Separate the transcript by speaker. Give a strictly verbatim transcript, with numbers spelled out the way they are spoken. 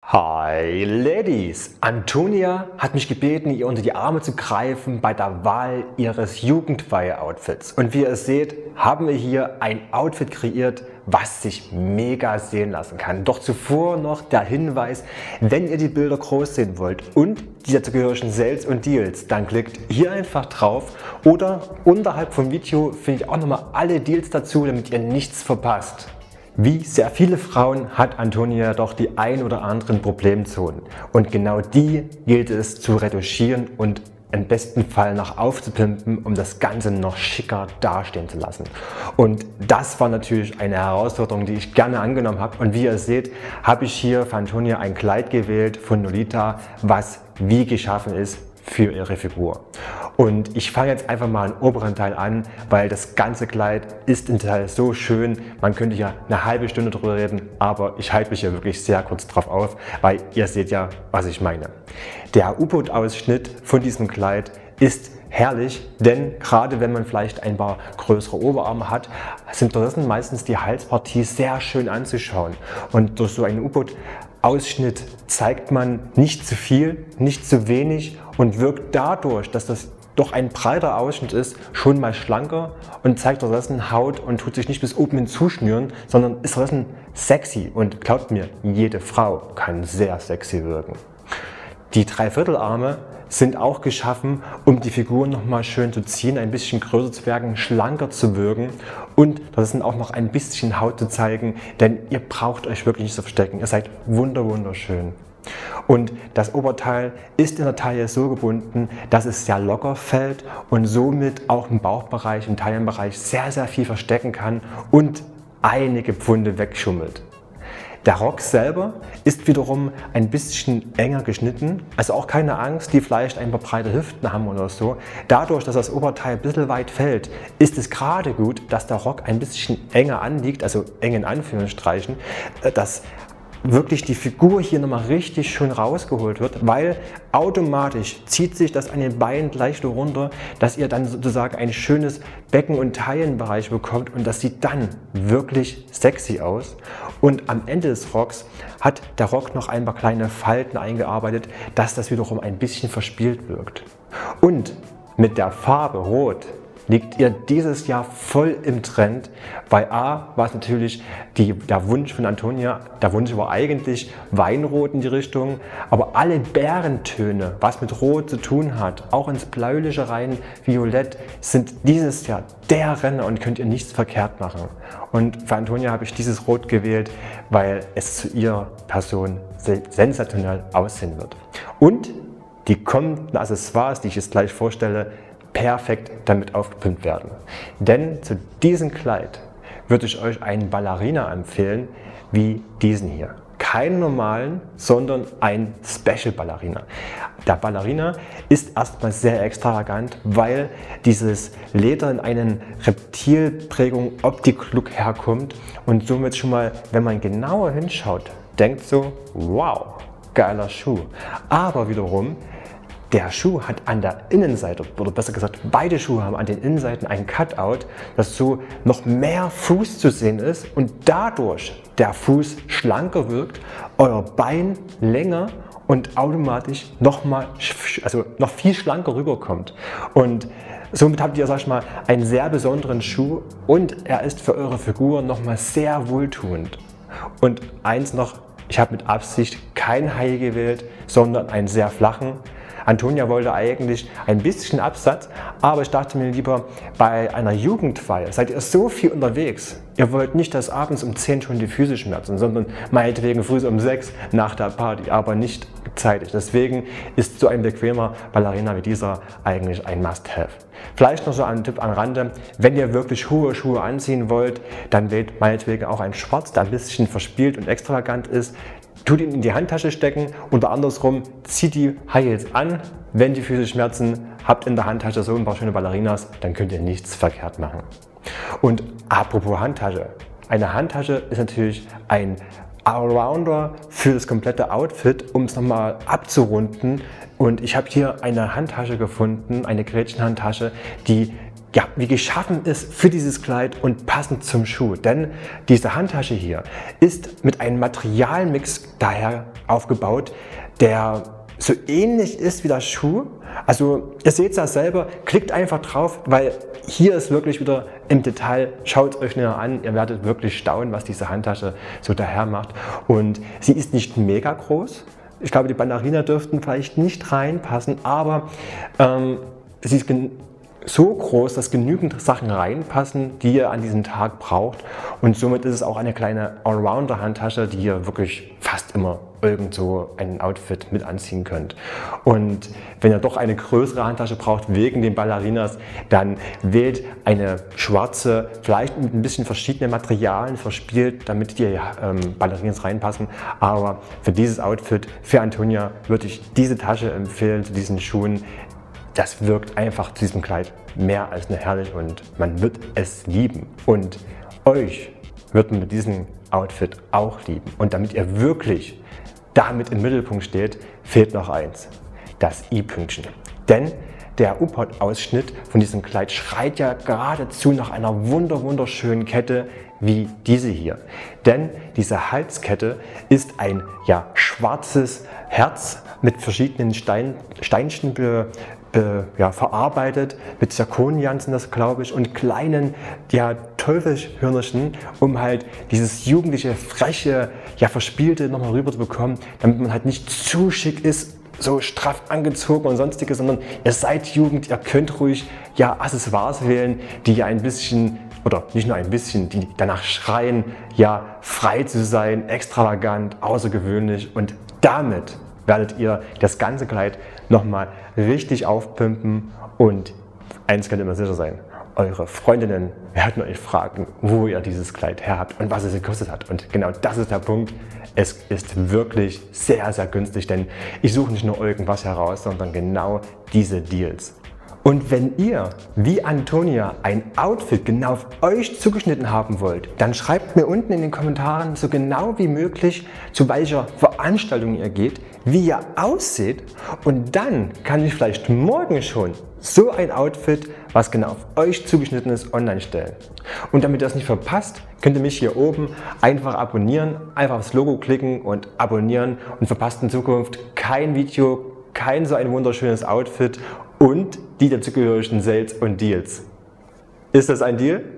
Speaker 1: Hi Ladies! Antonia hat mich gebeten, ihr unter die Arme zu greifen bei der Wahl ihres Jugendweihe-Outfits. Und wie ihr seht, haben wir hier ein Outfit kreiert, was sich mega sehen lassen kann. Doch zuvor noch der Hinweis, wenn ihr die Bilder groß sehen wollt und die dazugehörigen Sales und Deals, dann klickt hier einfach drauf oder unterhalb vom Video findet ihr auch nochmal alle Deals dazu, damit ihr nichts verpasst. Wie sehr viele Frauen hat Antonia doch die ein oder anderen Problemzonen und genau die gilt es zu retuschieren und im besten Fall noch aufzupimpen, um das Ganze noch schicker dastehen zu lassen. Und das war natürlich eine Herausforderung, die ich gerne angenommen habe. Und wie ihr seht, habe ich hier für Antonia ein Kleid gewählt von Nolita, was wie geschaffen ist für ihre Figur. Und ich fange jetzt einfach mal im oberen Teil an, weil das ganze Kleid ist im Teil so schön, man könnte ja eine halbe Stunde drüber reden, aber ich halte mich hier wirklich sehr kurz drauf auf, weil ihr seht ja, was ich meine. Der U-Boot-Ausschnitt von diesem Kleid ist herrlich, denn gerade wenn man vielleicht ein paar größere Oberarme hat, sind draußen meistens die Halspartie sehr schön anzuschauen. Und durch so einen U-Boot-Ausschnitt zeigt man nicht zu viel, nicht zu wenig und wirkt dadurch, dass das doch ein breiter Ausschnitt ist, schon mal schlanker und zeigt draußen Haut und tut sich nicht bis oben hin zuschnüren, sondern ist draußen sexy und glaubt mir, jede Frau kann sehr sexy wirken. Die Dreiviertelarme sind auch geschaffen, um die Figur noch mal schön zu ziehen, ein bisschen größer zu werden, schlanker zu wirken und das sind auch noch ein bisschen Haut zu zeigen, denn ihr braucht euch wirklich nicht zu verstecken. Ihr seid wunderschön. Und das Oberteil ist in der Taille so gebunden, dass es sehr locker fällt und somit auch im Bauchbereich, im Taillenbereich sehr, sehr viel verstecken kann und einige Pfunde wegschummelt. Der Rock selber ist wiederum ein bisschen enger geschnitten, also auch keine Angst, die vielleicht ein paar breite Hüften haben oder so. Dadurch, dass das Oberteil ein bisschen weit fällt, ist es gerade gut, dass der Rock ein bisschen enger anliegt, also eng in Anführungsstrichen, dass wirklich die Figur hier nochmal richtig schön rausgeholt wird, weil automatisch zieht sich das an den Beinen gleich so runter, dass ihr dann sozusagen ein schönes Becken- und Taillenbereich bekommt und das sieht dann wirklich sexy aus. Und am Ende des Rocks hat der Rock noch ein paar kleine Falten eingearbeitet, dass das wiederum ein bisschen verspielt wirkt. Und mit der Farbe Rot liegt ihr dieses Jahr voll im Trend, weil A war es natürlich die, der Wunsch von Antonia, der Wunsch war eigentlich Weinrot in die Richtung, aber alle Bärentöne, was mit Rot zu tun hat, auch ins Bläuliche rein, Violett, sind dieses Jahr der Renner und könnt ihr nichts verkehrt machen. Und für Antonia habe ich dieses Rot gewählt, weil es zu ihrer Person sensationell aussehen wird. Und die kommenden Accessoires, die ich jetzt gleich vorstelle, perfekt damit aufgepimpt werden. Denn zu diesem Kleid würde ich euch einen Ballerina empfehlen, wie diesen hier. Keinen normalen, sondern ein Special Ballerina. Der Ballerina ist erstmal sehr extravagant, weil dieses Leder in einen Reptilprägung Optik-Look herkommt und somit schon mal, wenn man genauer hinschaut, denkt so, wow, geiler Schuh. Aber wiederum, der Schuh hat an der Innenseite, oder besser gesagt, beide Schuhe haben an den Innenseiten ein Cutout, dass so noch mehr Fuß zu sehen ist und dadurch der Fuß schlanker wirkt, euer Bein länger und automatisch noch mal, also noch viel schlanker rüberkommt. Und somit habt ihr, sag ich mal, einen sehr besonderen Schuh und er ist für eure Figur noch mal sehr wohltuend. Und eins noch, ich habe mit Absicht keinen High gewählt, sondern einen sehr flachen. Antonia wollte eigentlich ein bisschen Absatz, aber ich dachte mir lieber, bei einer Jugendweihe seid ihr so viel unterwegs. Ihr wollt nicht, dass abends um zehn schon die Füße schmerzen, sondern meinetwegen früh um sechs nach der Party, aber nicht zeitig. Deswegen ist so ein bequemer Ballerina wie dieser eigentlich ein Must-Have. Vielleicht noch so ein Tipp am Rande, wenn ihr wirklich hohe Schuhe anziehen wollt, dann wählt meinetwegen auch ein Schwarz, der ein bisschen verspielt und extravagant ist. Tut ihn in die Handtasche stecken oder andersrum, zieht die High Heels an, wenn die Füße schmerzen, habt in der Handtasche so ein paar schöne Ballerinas, dann könnt ihr nichts verkehrt machen. Und apropos Handtasche, eine Handtasche ist natürlich ein Allrounder für das komplette Outfit, um es nochmal abzurunden. Und ich habe hier eine Handtasche gefunden, eine Gretchenhandtasche, die ja, wie geschaffen ist für dieses Kleid und passend zum Schuh. Denn diese Handtasche hier ist mit einem Materialmix daher aufgebaut, der so ähnlich ist wie der Schuh. Also ihr seht es ja selber, klickt einfach drauf, weil hier ist wirklich wieder im Detail, schaut es euch näher an, ihr werdet wirklich staunen, was diese Handtasche so daher macht. Und sie ist nicht mega groß. Ich glaube, die Ballerina dürften vielleicht nicht reinpassen, aber ähm, sie ist so groß, dass genügend Sachen reinpassen, die ihr an diesem Tag braucht. Und somit ist es auch eine kleine Allrounder-Handtasche, die ihr wirklich fast immer irgendwo ein Outfit mit anziehen könnt. Und wenn ihr doch eine größere Handtasche braucht wegen den Ballerinas, dann wählt eine schwarze, vielleicht mit ein bisschen verschiedenen Materialien verspielt, damit die ähm, Ballerinas reinpassen. Aber für dieses Outfit, für Antonia, würde ich diese Tasche empfehlen zu diesen Schuhen. Das wirkt einfach zu diesem Kleid mehr als nur herrlich und man wird es lieben. Und euch wird man mit diesem Outfit auch lieben. Und damit ihr wirklich damit im Mittelpunkt steht, fehlt noch eins, das i-Pünktchen. Denn der U-Pot-Ausschnitt von diesem Kleid schreit ja geradezu nach einer wunder wunderschönen Kette wie diese hier. Denn diese Halskette ist ein ja, schwarzes Herz mit verschiedenen Stein, Steinchen be, be, ja, verarbeitet, mit Zirkonien sind das, glaube ich, und kleinen ja, Teufelshörnerchen, um halt dieses jugendliche, freche, ja, verspielte nochmal rüber zu bekommen, damit man halt nicht zu schick ist, so straff angezogen und sonstiges, sondern ihr seid Jugend, ihr könnt ruhig ja Accessoires wählen, die ja ein bisschen, oder nicht nur ein bisschen, die danach schreien, ja frei zu sein, extravagant, außergewöhnlich, und damit werdet ihr das ganze Kleid nochmal richtig aufpimpen. Und eins könnt ihr immer sicher sein, eure Freundinnen werden euch fragen, wo ihr dieses Kleid her habt und was es gekostet hat. Und genau das ist der Punkt. Es ist wirklich sehr, sehr günstig, denn ich suche nicht nur irgendwas heraus, sondern genau diese Deals. Und wenn ihr, wie Antonia, ein Outfit genau auf euch zugeschnitten haben wollt, dann schreibt mir unten in den Kommentaren so genau wie möglich, zu welcher Veranstaltung ihr geht, wie ihr aussieht, und dann kann ich vielleicht morgen schon so ein Outfit, was genau auf euch zugeschnitten ist, online stellen. Und damit ihr das nicht verpasst, könnt ihr mich hier oben einfach abonnieren, einfach aufs Logo klicken und abonnieren und verpasst in Zukunft kein Video, kein so ein wunderschönes Outfit und die dazugehörigen Sales und Deals. Ist das ein Deal?